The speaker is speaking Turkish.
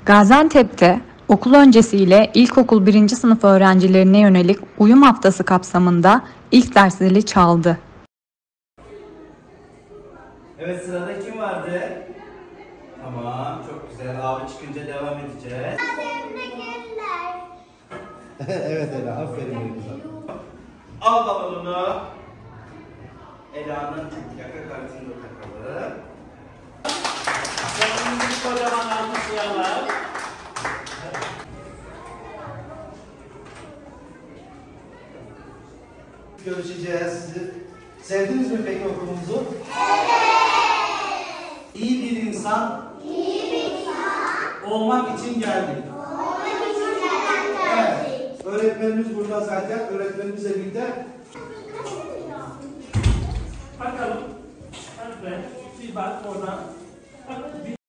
Gaziantep'te okul öncesiyle ilkokul 1. sınıf öğrencilerine yönelik uyum haftası kapsamında ilk ders zili çaldı. Evet, sırada kim vardı? Tamam, çok güzel. Abi çıkınca devam edeceğiz. Evet Ela, aferin benim kızım. Al balonunu. Ela'nın yaka kartını da takalım. Sonumuzu kocaman alkışlayalım. Görüşeceğiz. Sevdiniz mi peki okulumuzu? İyi bir insan olmak için geldik. Evet. Öğretmenimiz burada zaten. Öğretmenimizle birlikte. Bakalım. Hadi be. Bir bak oradan. Bak.